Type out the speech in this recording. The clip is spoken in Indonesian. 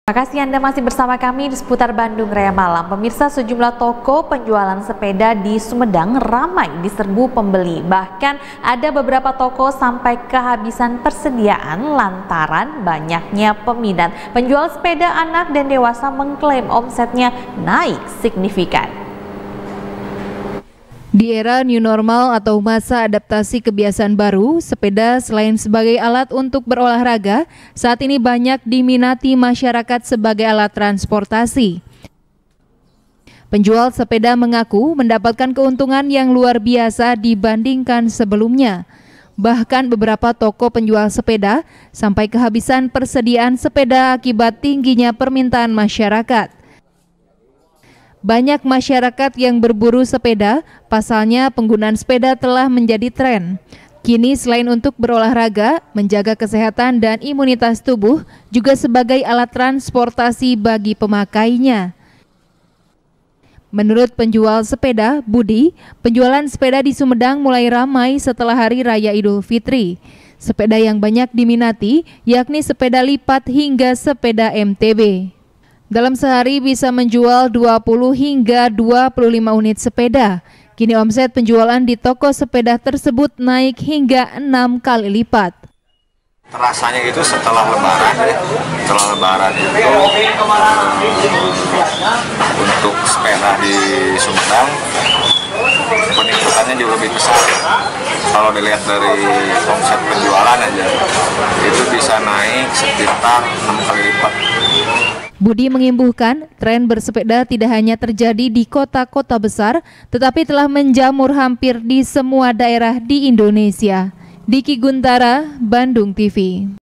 Terima kasih Anda masih bersama kami di seputar Bandung Raya Malam. Pemirsa, sejumlah toko penjualan sepeda di Sumedang ramai diserbu pembeli. Bahkan ada beberapa toko sampai kehabisan persediaan lantaran banyaknya peminat. Penjual sepeda anak dan dewasa mengklaim omsetnya naik signifikan. Di era new normal atau masa adaptasi kebiasaan baru, sepeda selain sebagai alat untuk berolahraga, saat ini banyak diminati masyarakat sebagai alat transportasi. Penjual sepeda mengaku mendapatkan keuntungan yang luar biasa dibandingkan sebelumnya. Bahkan beberapa toko penjual sepeda sampai kehabisan persediaan sepeda akibat tingginya permintaan masyarakat. Banyak masyarakat yang berburu sepeda, pasalnya penggunaan sepeda telah menjadi tren. Kini selain untuk berolahraga, menjaga kesehatan dan imunitas tubuh, juga sebagai alat transportasi bagi pemakainya. Menurut penjual sepeda, Budi, penjualan sepeda di Sumedang mulai ramai setelah Hari Raya Idul Fitri. Sepeda yang banyak diminati, yakni sepeda lipat hingga sepeda MTB. Dalam sehari bisa menjual 20 hingga 25 unit sepeda. Kini omset penjualan di toko sepeda tersebut naik hingga 6 kali lipat. Rasanya itu setelah lebaran itu untuk sepeda di Sumedang peningkatannya jauh lebih besar. Kalau dilihat dari omset penjualan aja itu bisa naik sekitar 6 kali lipat. Budi mengimbaukan tren bersepeda tidak hanya terjadi di kota-kota besar, tetapi telah menjamur hampir di semua daerah di Indonesia. Diki Guntara, Bandung TV.